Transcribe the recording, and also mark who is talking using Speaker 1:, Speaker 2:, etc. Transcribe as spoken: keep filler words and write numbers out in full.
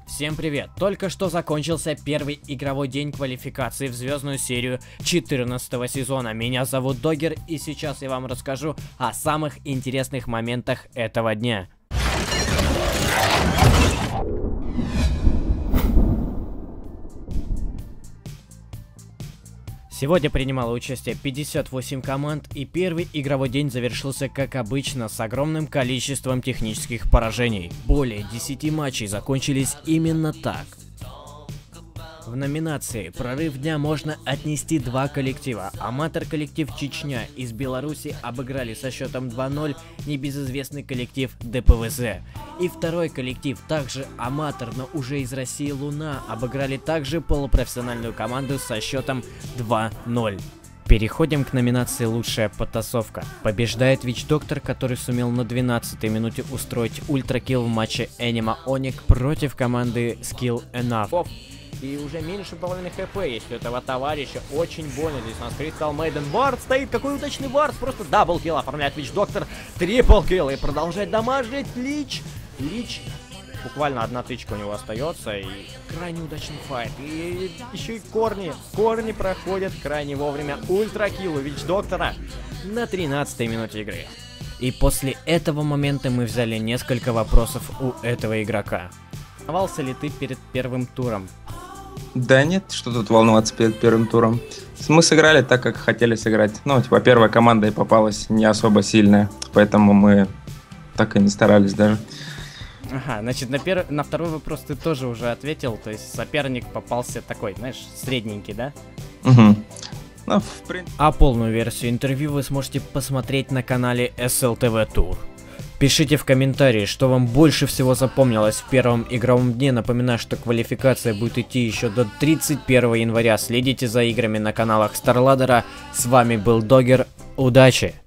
Speaker 1: Всем привет! Только что закончился первый игровой день квалификации в звездную серию четырнадцатого сезона. Меня зовут Догер, и сейчас я вам расскажу о самых интересных моментах этого дня. Сегодня принимало участие пятьдесят восемь команд, и первый игровой день завершился как обычно с огромным количеством технических поражений. Более десяти матчей закончились именно так. В номинации «Прорыв дня» можно отнести два коллектива. Аматор-коллектив «Чечня» из Беларуси обыграли со счетом два ноль небезызвестный коллектив дэ пэ вэ зэ. И второй коллектив, также аматор, но уже из России «Луна», обыграли также полупрофессиональную команду со счетом два ноль. Переходим к номинации «Лучшая потасовка». Побеждает Вич-Доктор, который сумел на двенадцатой минуте устроить ультракилл в матче Anima Onyx против команды Skill Enough. И уже меньше половины хп есть у этого товарища. Очень больно. Здесь у нас Crystal Maiden. Вард стоит. Какой удачный вард. Просто даблкилл оформляет Вич-Доктор. Триплкилл. И продолжает дамажить Лич. Лич. Буквально одна тычка у него остается. И крайне удачный файт. И еще и корни. Корни проходят крайне вовремя. Ультракилл у Вич-Доктора на тринадцатой минуте игры. И после этого момента мы взяли несколько вопросов у этого игрока. Волновался ли ты перед первым туром?
Speaker 2: Да нет, что тут волноваться перед первым туром. Мы сыграли так, как хотели сыграть. Ну, типа, первая команда и попалась не особо сильная, поэтому мы так и не старались даже.
Speaker 1: Ага, значит, на, пер... на второй вопрос ты тоже уже ответил, то есть соперник попался такой, знаешь, средненький, да?
Speaker 2: Угу. Ну, в принципе...
Speaker 1: А полную версию интервью вы сможете посмотреть на канале эс эл тэ вэ Tour. Пишите в комментарии, что вам больше всего запомнилось в первом игровом дне. Напоминаю, что квалификация будет идти еще до тридцать первого января. Следите за играми на каналах StarLadder. С вами был Догер. Удачи!